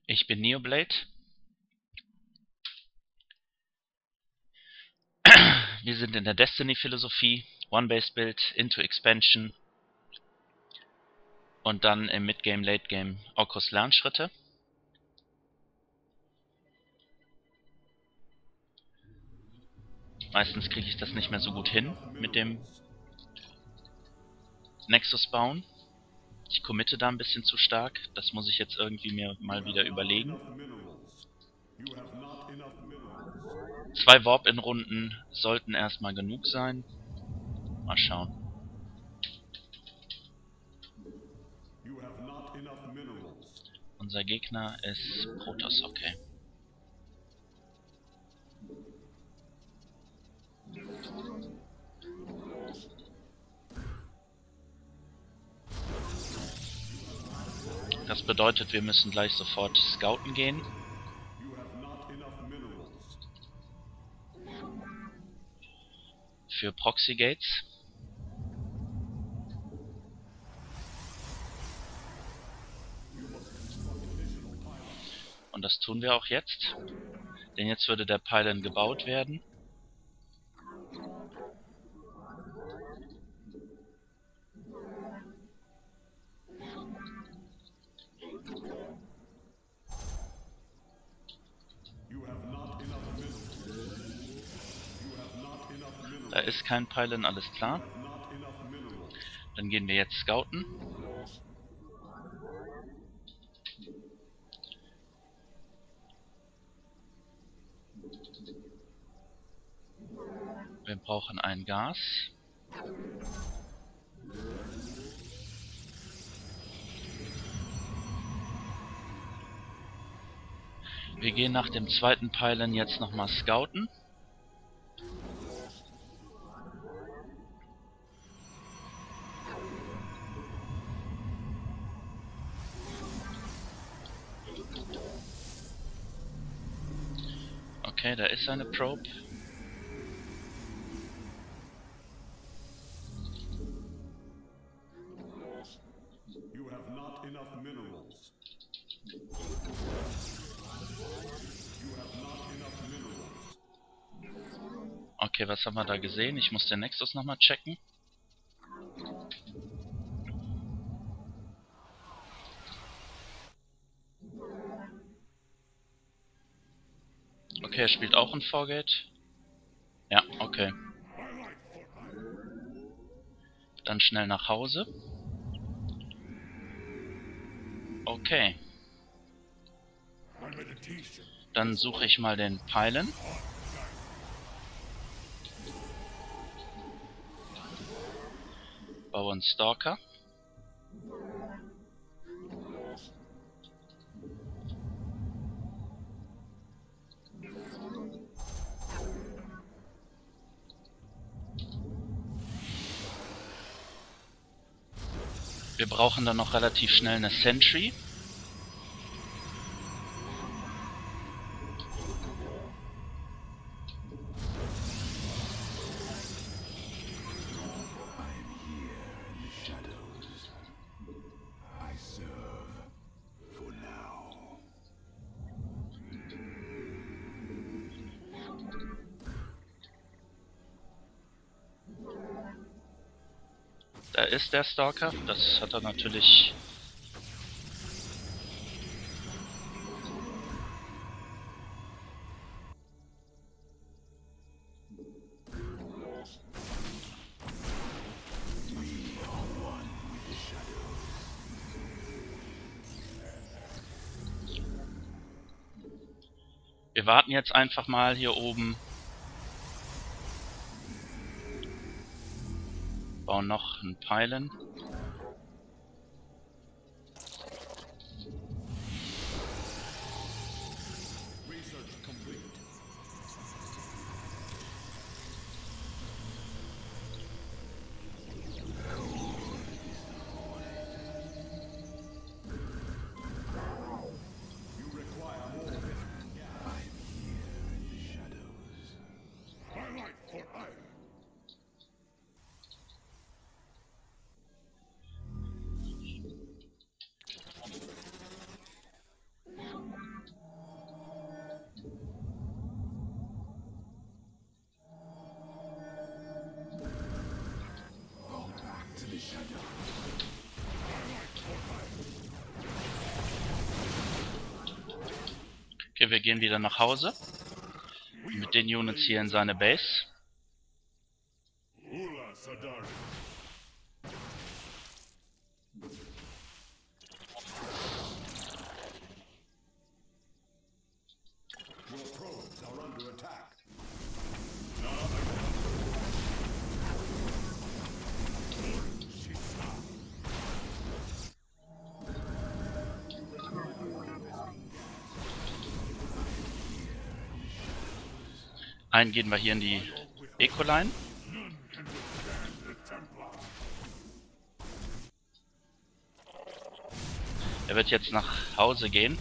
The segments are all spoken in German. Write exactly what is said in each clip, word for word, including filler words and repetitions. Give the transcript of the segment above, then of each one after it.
Ich bin Neoblade. Wir sind in der Destiny-Philosophie. One-Base-Build, into Expansion und dann im Midgame, Late-Game Orkus Lernschritte. Meistens kriege ich das nicht mehr so gut hin mit dem Nexus bauen. Ich committe da ein bisschen zu stark. Das muss ich jetzt irgendwie mir mal wieder überlegen. Zwei Warp-In-Runden sollten erstmal genug sein. Mal schauen. Unser Gegner ist Protoss, okay. Das bedeutet, wir müssen gleich sofort scouten gehen. Für Proxy Gates. Und das tun wir auch jetzt. Denn jetzt würde der Pylon gebaut werden. Da ist kein Pylon, alles klar. Dann gehen wir jetzt scouten. Wir brauchen ein Gas. Wir gehen nach dem zweiten Pylon jetzt nochmal scouten. Okay, da ist eine Probe. Okay, was haben wir da gesehen? Ich muss den Nexus nochmal checken. Okay, er spielt auch ein Foregate. Ja, okay. Dann schnell nach Hause. Okay. Dann suche ich mal den Pylon. Baue einen Stalker. Wir brauchen dann noch relativ schnell eine Sentry. Da ist der Stalker. Das hat er natürlich... Wir warten jetzt einfach mal hier oben. Bauen noch einen Pylon. Okay, wir gehen wieder nach Hause. Mit den Units hier in seine Base. Einen gehen wir hier in die Eco-Line. Er wird jetzt nach Hause gehen.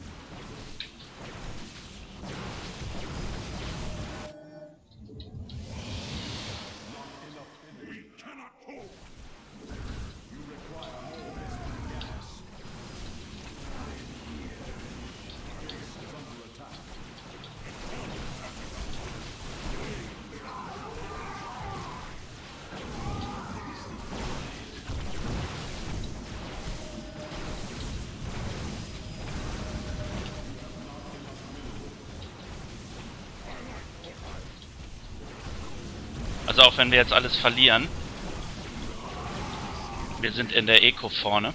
Also auch wenn wir jetzt alles verlieren, wir sind in der Eco vorne.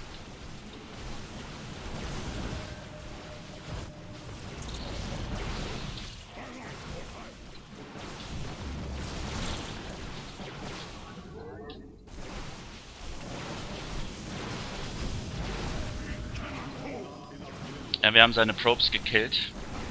Ja, wir haben seine Probes gekillt.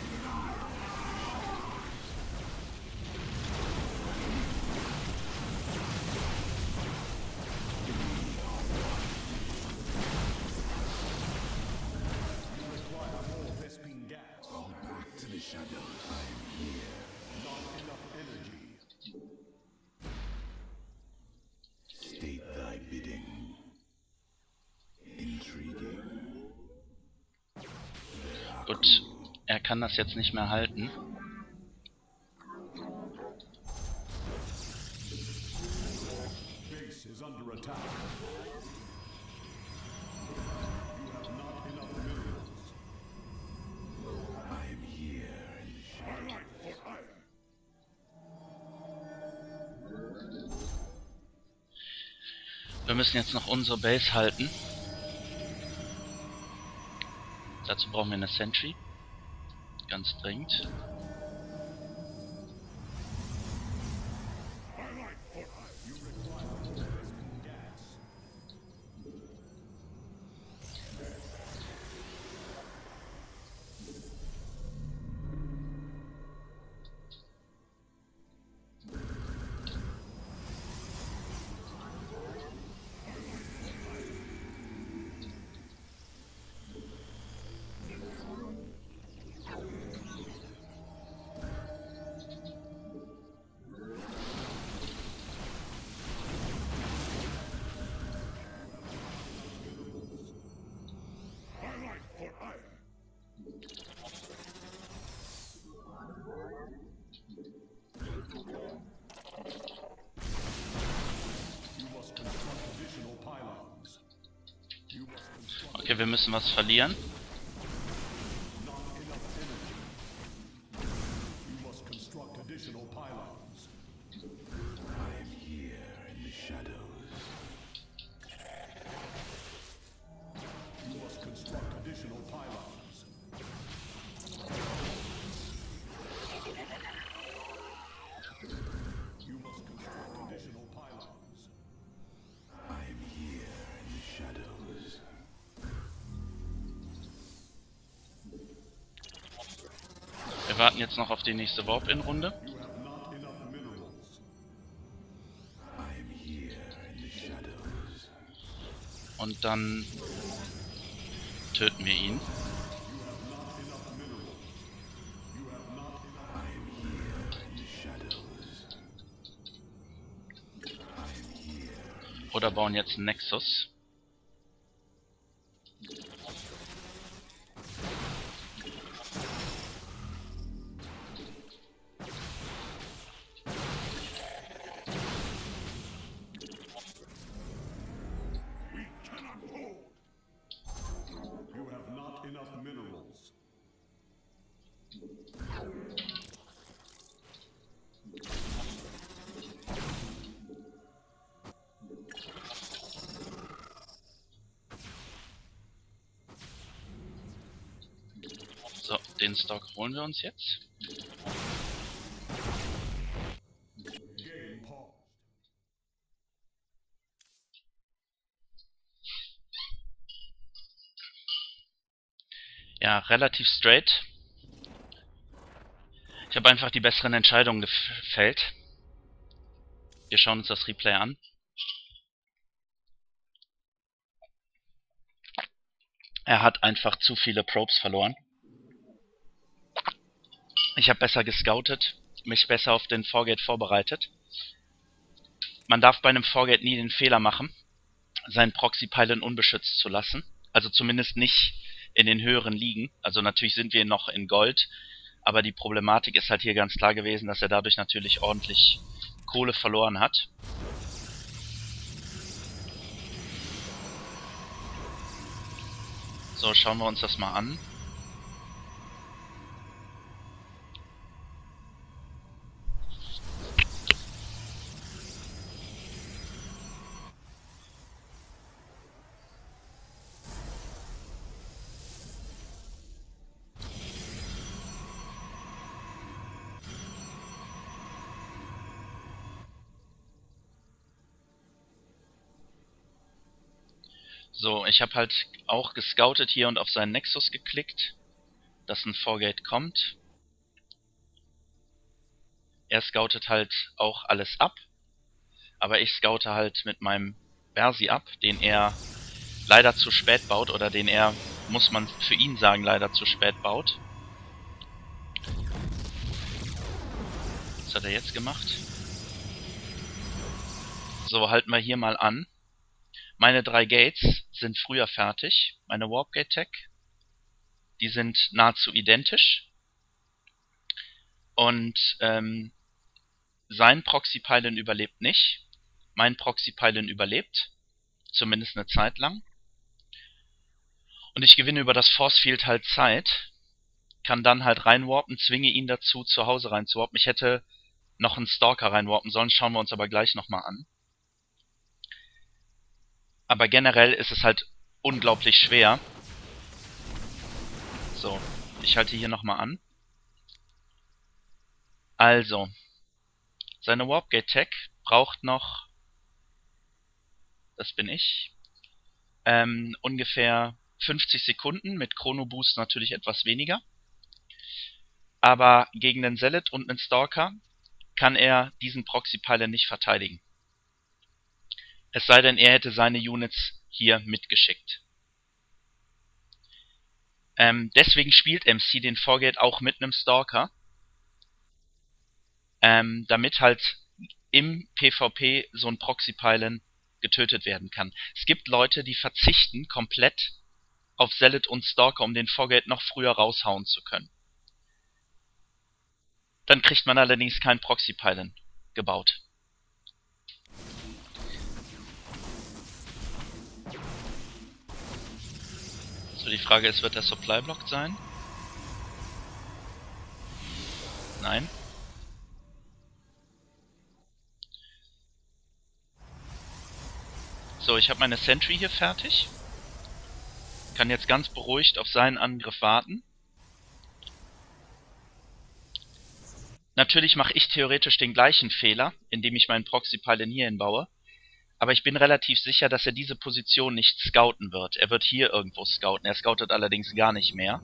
Gut, er kann das jetzt nicht mehr halten. Wir müssen jetzt noch unsere Base halten. Dazu brauchen wir eine Sentry. Ganz dringend. Okay, wir müssen was verlieren. Wir warten jetzt noch auf die nächste Warp-In-Runde. Und dann töten wir ihn. Oder bauen jetzt einen Nexus. So, den Stock holen wir uns jetzt. Ja, relativ straight. Ich habe einfach die besseren Entscheidungen gefällt. Wir schauen uns das Replay an. Er hat einfach zu viele Probes verloren. Ich habe besser gescoutet, mich besser auf den Foregate vorbereitet. Man darf bei einem Foregate nie den Fehler machen, seinen Proxy-Pylon unbeschützt zu lassen. Also zumindest nicht in den höheren Ligen. Also natürlich sind wir noch in Gold, aber die Problematik ist halt hier ganz klar gewesen, dass er dadurch natürlich ordentlich Kohle verloren hat. So, schauen wir uns das mal an. So, ich habe halt auch gescoutet hier und auf seinen Nexus geklickt, dass ein Foregate kommt. Er scoutet halt auch alles ab, aber ich scoute halt mit meinem Bersi ab, den er leider zu spät baut, oder den er, muss man für ihn sagen, leider zu spät baut. Was hat er jetzt gemacht? So, halten wir hier mal an. Meine drei Gates sind früher fertig. Meine Warp Gate Tech, die sind nahezu identisch. Und ähm, sein Proxy Pylon überlebt nicht. Mein Proxy Pylon überlebt. Zumindest eine Zeit lang. Und ich gewinne über das Force Field halt Zeit. Kann dann halt reinwarpen, zwinge ihn dazu, zu Hause reinzuwarpen. Ich hätte noch einen Stalker reinwarpen sollen, schauen wir uns aber gleich nochmal an. Aber generell ist es halt unglaublich schwer. So, ich halte hier nochmal an. Also, seine Warp Gate Tech braucht noch, das bin ich, ähm, ungefähr fünfzig Sekunden, mit Chrono Boost natürlich etwas weniger. Aber gegen den Zealot und einen Stalker kann er diesen Proxy Pylon nicht verteidigen. Es sei denn, er hätte seine Units hier mitgeschickt. Ähm, deswegen spielt M C den Foregate auch mit einem Stalker. Ähm, damit halt im PvP so ein Proxy-Pylon getötet werden kann. Es gibt Leute, die verzichten komplett auf Zealot und Stalker, um den Foregate noch früher raushauen zu können. Dann kriegt man allerdings keinen Proxy-Pylon gebaut. So, die Frage ist, wird der Supply blocked sein? Nein. So, ich habe meine Sentry hier fertig. Kann jetzt ganz beruhigt auf seinen Angriff warten. Natürlich mache ich theoretisch den gleichen Fehler, indem ich meinen Proxy-Pylon hier hinbaue. Aber ich bin relativ sicher, dass er diese Position nicht scouten wird. Er wird hier irgendwo scouten. Er scoutet allerdings gar nicht mehr.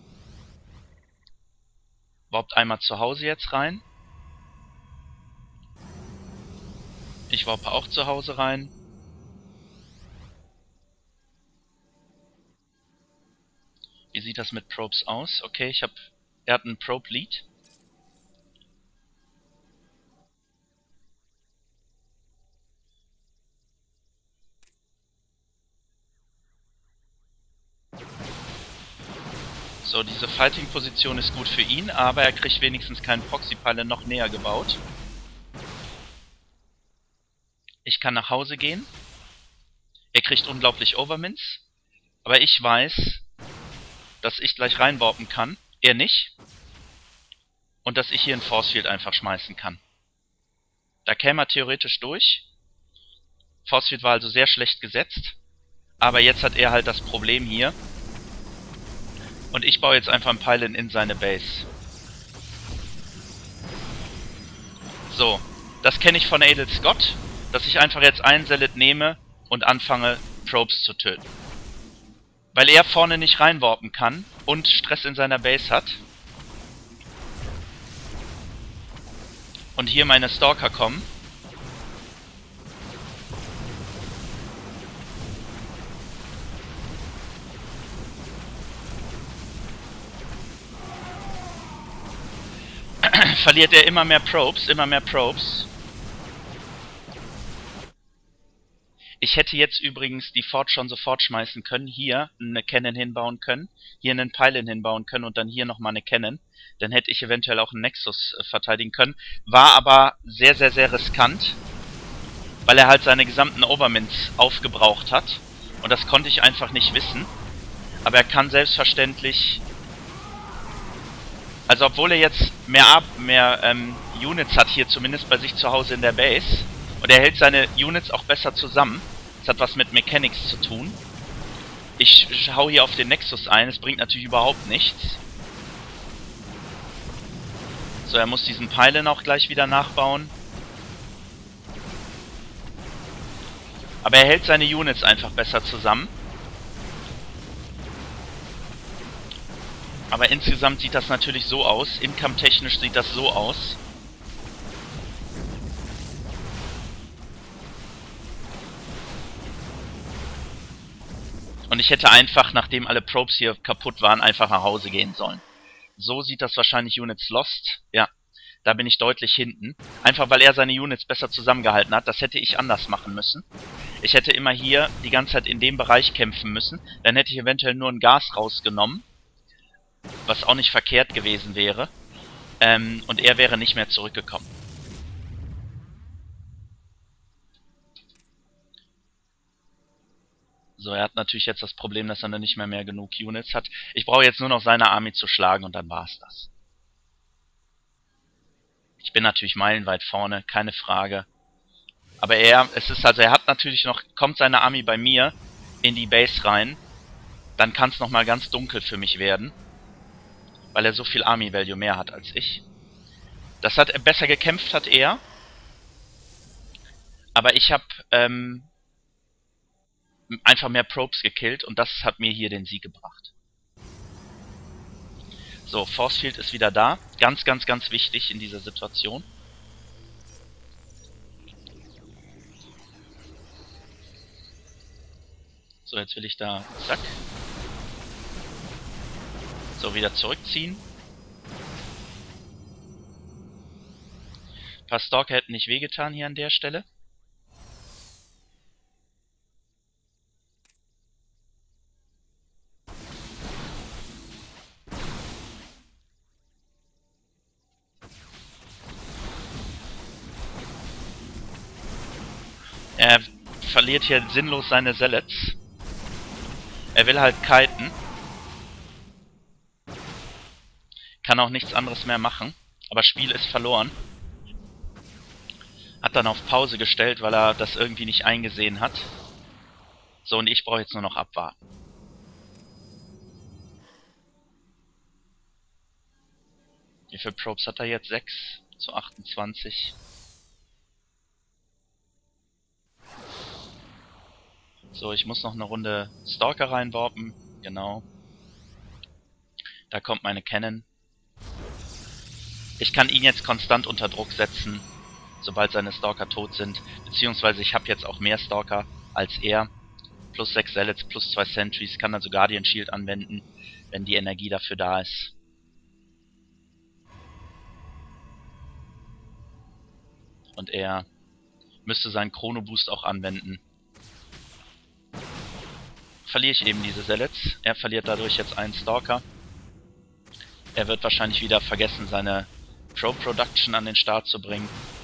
Warpt einmal zu Hause jetzt rein. Ich warpe auch zu Hause rein. Wie sieht das mit Probes aus? Okay, ich habe... Er hat einen Probe Lead. So, diese Fighting-Position ist gut für ihn, aber er kriegt wenigstens keinen Proxy-Pylon noch näher gebaut. Ich kann nach Hause gehen. Er kriegt unglaublich Overmints. Aber ich weiß, dass ich gleich reinwarpen kann. Er nicht. Und dass ich hier ein Force Field einfach schmeißen kann. Da käme er theoretisch durch. Force Field war also sehr schlecht gesetzt. Aber jetzt hat er halt das Problem hier, Und ich baue jetzt einfach einen Pylon in seine Base. So, das kenne ich von Adel Scott, dass ich einfach jetzt einen Zealot nehme und anfange, Probes zu töten. Weil er vorne nicht reinwarpen kann und Stress in seiner Base hat. Und hier meine Stalker kommen. Verliert er immer mehr Probes, immer mehr Probes. Ich hätte jetzt übrigens die Fort schon sofort schmeißen können, hier eine Cannon hinbauen können, hier einen Pylon hinbauen können und dann hier nochmal eine Cannon. Dann hätte ich eventuell auch einen Nexus äh, verteidigen können. War aber sehr, sehr, sehr riskant, weil er halt seine gesamten Overmints aufgebraucht hat. Und das konnte ich einfach nicht wissen. Aber er kann selbstverständlich... Also obwohl er jetzt mehr, Ab mehr ähm, Units hat hier zumindest bei sich zu Hause in der Base. Und er hält seine Units auch besser zusammen. Das hat was mit Mechanics zu tun. Ich hau hier auf den Nexus ein. Es bringt natürlich überhaupt nichts. So, er muss diesen Pylon auch gleich wieder nachbauen. Aber er hält seine Units einfach besser zusammen. Aber insgesamt sieht das natürlich so aus. Income-technisch sieht das so aus. Und ich hätte einfach, nachdem alle Probes hier kaputt waren, einfach nach Hause gehen sollen. So sieht das wahrscheinlich Units Lost. Ja, da bin ich deutlich hinten. Einfach weil er seine Units besser zusammengehalten hat. Das hätte ich anders machen müssen. Ich hätte immer hier die ganze Zeit in dem Bereich kämpfen müssen. Dann hätte ich eventuell nur ein Gas rausgenommen. Was auch nicht verkehrt gewesen wäre. Ähm, und er wäre nicht mehr zurückgekommen. So, er hat natürlich jetzt das Problem, dass er nicht mehr mehr genug Units hat. Ich brauche jetzt nur noch seine Armee zu schlagen und dann war's das. Ich bin natürlich meilenweit vorne, keine Frage. Aber er, es ist also, er hat natürlich noch, kommt seine Armee bei mir in die Base rein, dann kann es nochmal ganz dunkel für mich werden. Weil er so viel Army Value mehr hat als ich. Das hat er besser gekämpft, hat er. Aber ich habe ähm, einfach mehr Probes gekillt und das hat mir hier den Sieg gebracht. So, Force Field ist wieder da. Ganz, ganz, ganz wichtig in dieser Situation. So, jetzt will ich da, zack. So, wieder zurückziehen. Ein paar Stalker hätten nicht wehgetan hier an der Stelle. Er verliert hier sinnlos seine Zealots. Er will halt kiten. Kann auch nichts anderes mehr machen. Aber Spiel ist verloren. Hat dann auf Pause gestellt, weil er das irgendwie nicht eingesehen hat. So, und ich brauche jetzt nur noch abwarten. Wie viele Probes hat er jetzt? sechs zu achtundzwanzig. So, ich muss noch eine Runde Stalker reinwarpen. Genau. Da kommt meine Cannon. Ich kann ihn jetzt konstant unter Druck setzen, sobald seine Stalker tot sind. Beziehungsweise ich habe jetzt auch mehr Stalker als er. Plus sechs Zealots, plus zwei Sentries. Kann also Guardian Shield anwenden, wenn die Energie dafür da ist. Und er müsste seinen Chrono Boost auch anwenden. Verliere ich eben diese Zealots. Er verliert dadurch jetzt einen Stalker. Er wird wahrscheinlich wieder vergessen, seine Pro-Production an den Start zu bringen.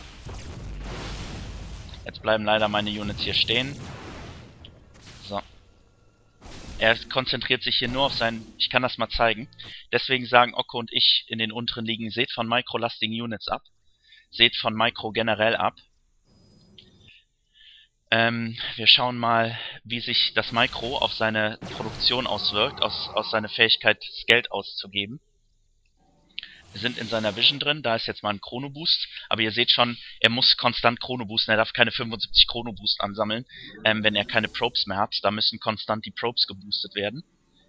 Jetzt bleiben leider meine Units hier stehen. So. Er konzentriert sich hier nur auf sein... Ich kann das mal zeigen. Deswegen sagen Okko und ich in den unteren Ligen, seht von Micro-lastigen Units ab. Seht von Micro generell ab. Ähm, wir schauen mal, wie sich das Micro auf seine Produktion auswirkt, aus, aus seiner Fähigkeit, das Geld auszugeben. Wir sind in seiner Vision drin, da ist jetzt mal ein Chrono-Boost, aber ihr seht schon, er muss konstant Chrono-boosten, er darf keine fünfundsiebzig Chrono-Boost ansammeln, ähm, wenn er keine Probes mehr hat, da müssen konstant die Probes geboostet werden.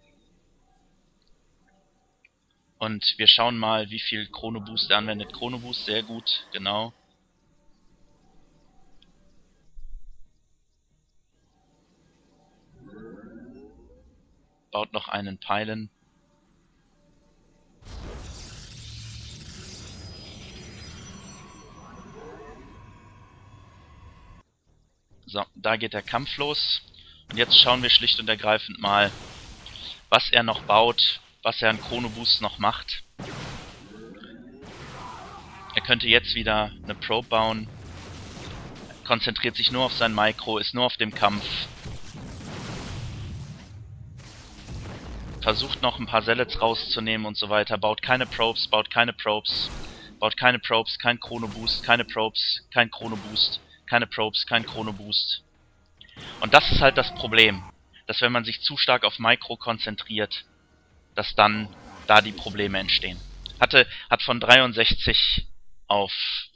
Und wir schauen mal, wie viel Chrono-Boost er anwendet. Chrono-Boost, sehr gut, genau. Baut noch einen Pylon. So, da geht der Kampf los. Und jetzt schauen wir schlicht und ergreifend mal, was er noch baut, was er an Chrono-Boost noch macht. Er könnte jetzt wieder eine Probe bauen. Konzentriert sich nur auf sein Micro, ist nur auf dem Kampf. Versucht noch ein paar Zellets rauszunehmen und so weiter. Baut keine Probes, baut keine Probes. Baut keine Probes, kein Chrono-Boost, keine Probes, kein Chrono-Boost, keine Probes, kein Chrono-Boost. Und das ist halt das Problem, dass wenn man sich zu stark auf Micro konzentriert, dass dann da die Probleme entstehen. Hatte, hat von dreiundsechzig auf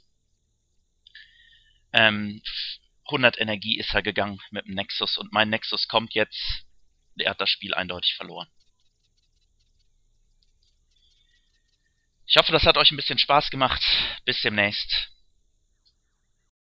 ähm, hundert Energie ist er gegangen mit dem Nexus und mein Nexus kommt jetzt. Er hat das Spiel eindeutig verloren. Ich hoffe, das hat euch ein bisschen Spaß gemacht. Bis demnächst.